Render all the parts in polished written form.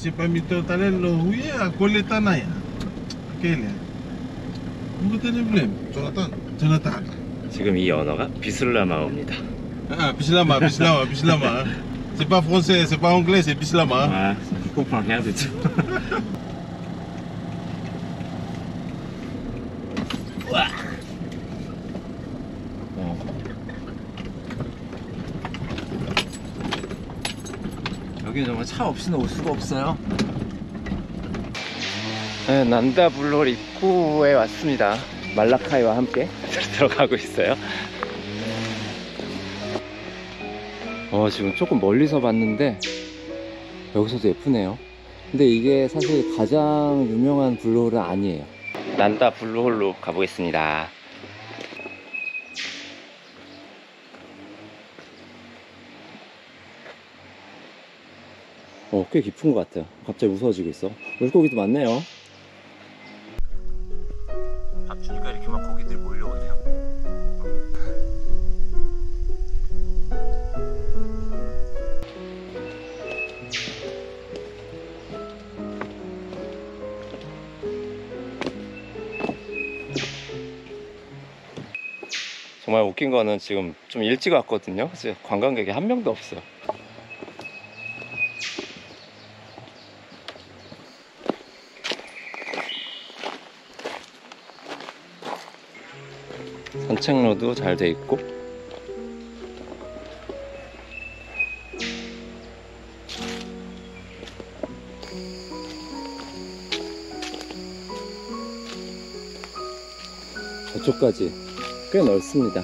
c'est pas mito talen lo huye a koleta na ya. Kele. Mugo tene blem. Jonathan. Jonathan. 지금 이 언어가 비슬라마어입니다. Ah, bislama, bislama, bislama. C'est pas français, c'est pas anglais, c'est bislama. 아, je comprends rien du tout. 여기 정말 차 없이는 올 수가 없어요. 네, 난다 블루홀 입구에 왔습니다. 말라카이와 함께 들어가고 있어요. 지금 조금 멀리서 봤는데 여기서도 예쁘네요. 근데 이게 사실 가장 유명한 블루홀은 아니에요. 난다 블루홀로 가보겠습니다. 꽤 깊은 것 같아요. 갑자기 무서워지고 있어. 물고기도 많네요. 밥 주니까 이렇게 막 고기들이 몰려오네요. 정말 웃긴 거는 지금 좀 일찍 왔거든요. 그래서 관광객이 한 명도 없어요. 산책로도 잘 돼 있고 저쪽까지 꽤 넓습니다.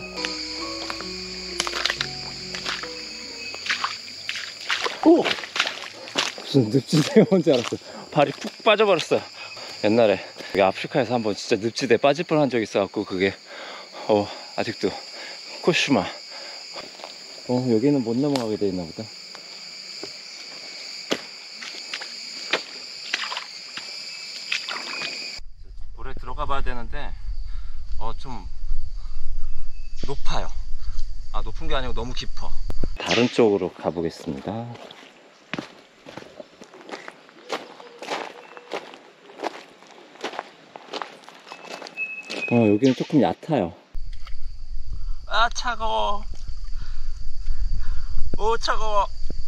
오! 무슨 늪지대가 온 줄 알았어. 발이 푹 빠져버렸어요. 옛날에 여기 아프리카에서 한번 진짜 늪지대 빠질 뻔한 적이 있어갖고 그게 아직도 코슈마. 여기는 못 넘어가게 돼 있나 보다. 물에 들어가 봐야 되는데 좀 높아요. 높은 게 아니고 너무 깊어. 다른 쪽으로 가보겠습니다. 여기는 조금 얕아요. 차가워. 오, 차가워.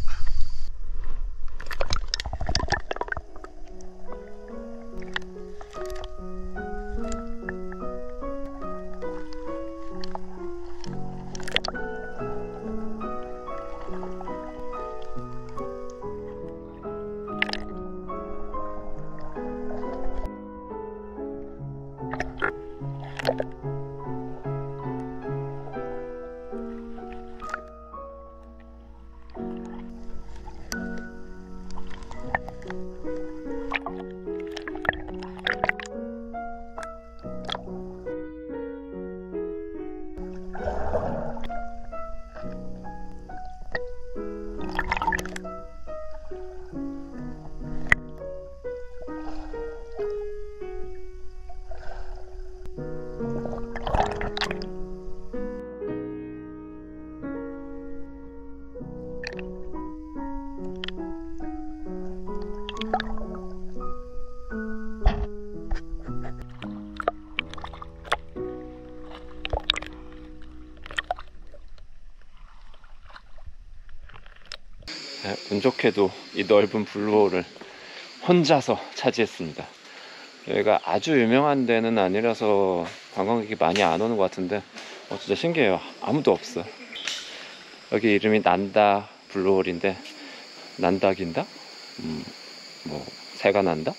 운 좋게도 이 넓은 블루홀을 혼자서 차지했습니다. 여기가 아주 유명한 데는 아니라서 관광객이 많이 안 오는 것 같은데 진짜 신기해요. 아무도 없어. 여기 이름이 난다 블루홀인데 난다긴다? 뭐 새가 난다?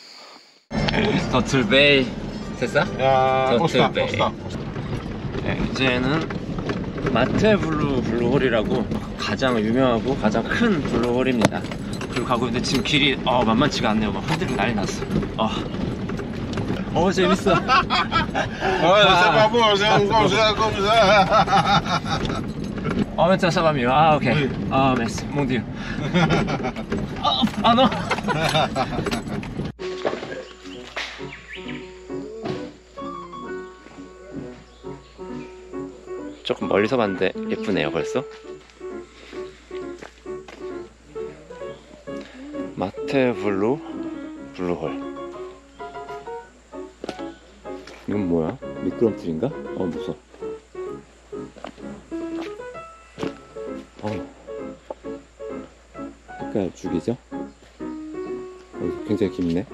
터틀베이 됐어? 터틀베이. 이제는 마테 블루홀이라고 가장 유명하고 가장 큰 블루홀입니다. 그리고 가고 있는데 지금 길이 만만치가 않네요. 막 흔들리고 난리 났어. 재밌어. Maintenant ça va mieux. Ok. Merci. Mon Dieu. Non. 조금 멀리서 봤는데 예쁘네요 벌써. 마테블루 블루홀. 이건 뭐야? 미끄럼틀인가? 무서워. 색깔 죽이죠? 굉장히 깊네.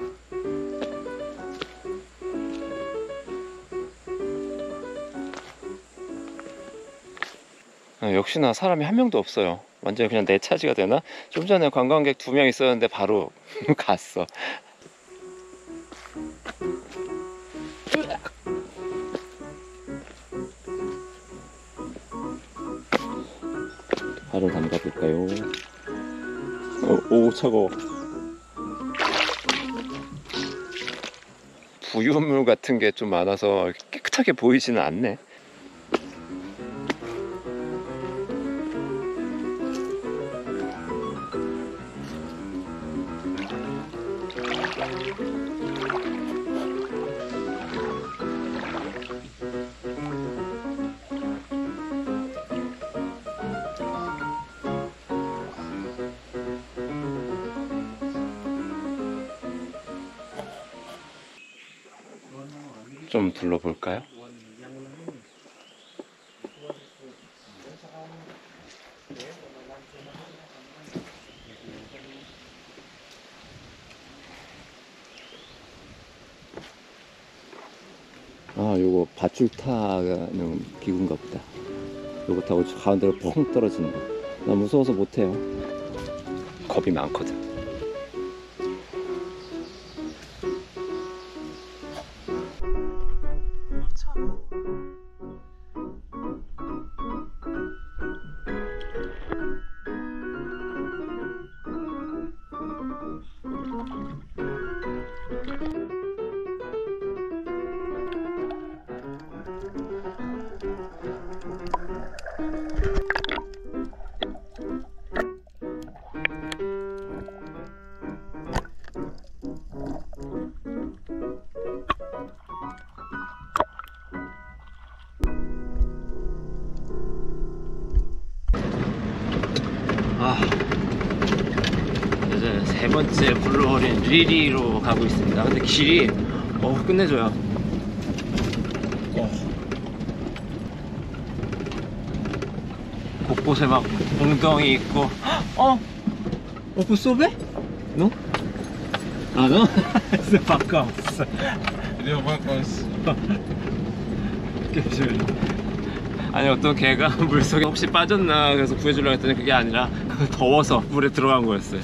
역시나 사람이 한 명도 없어요. 완전히 그냥 내 차지가 되나? 좀 전에 관광객 2명 있었는데 바로 갔어. 발을 담가 볼까요? 오, 차가워. 부유물 같은 게 좀 많아서 깨끗하게 보이지는 않네. 좀 둘러볼까요? 요거 밧줄 타는 기구인가 보다. 요거 타고 가운데로 뻥 떨어지는 거. 나 무서워서 못해요. 겁이 많거든. 이제 세 번째 블루홀인 리리로 가고 있습니다. 근데 길이 끝내줘요. 곳곳에 막 웅덩이 있고. 오프 너? 너? 바꿔왔어. 이리와 바꿔왔어. 아니 어떤 개가 물속에 혹시 빠졌나 그래서 구해주려고 했더니 그게 아니라 더워서 물에 들어간 거였어요.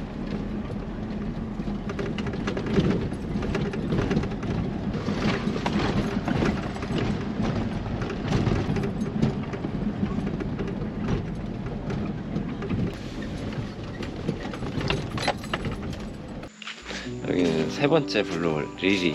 여기는 세 번째 블루홀 리리.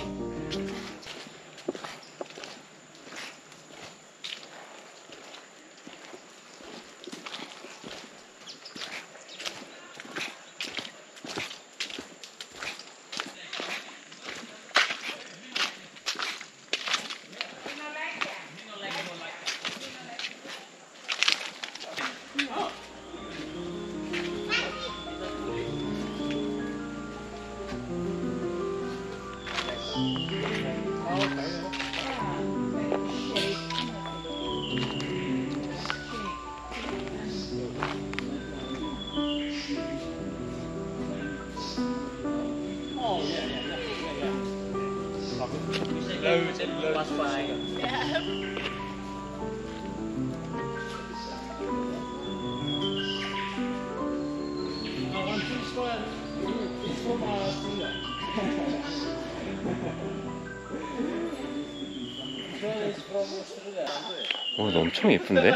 너 엄청 예쁜데?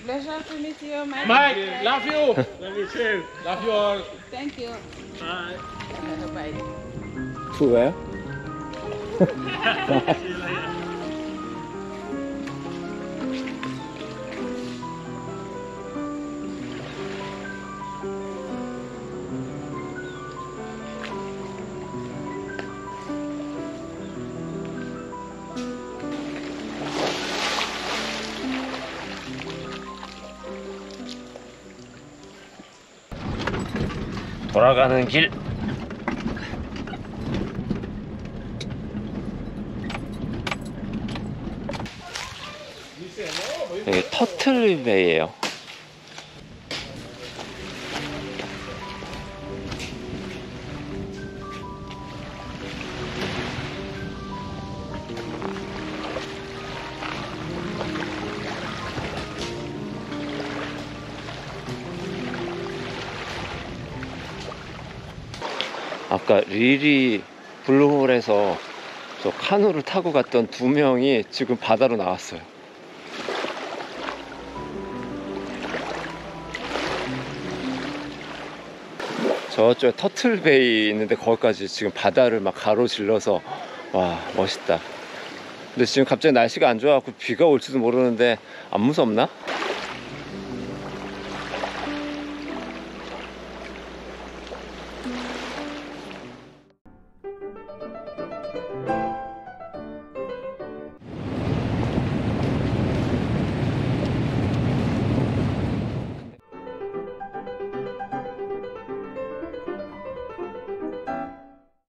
Pleasure to meet you, Mike. Mike, love you. Love you too. Love you all. Thank you. Bye. Bye. To where? See you later. 돌아가는 길. 여기 터틀베이예요. 아까 리리 블루홀에서 저 카누를 타고 갔던 2명이 지금 바다로 나왔어요. 저쪽에 터틀베이 있는데 거기까지 지금 바다를 막 가로질러서 와 멋있다. 근데 지금 갑자기 날씨가 안 좋아갖고 비가 올지도 모르는데 안 무섭나?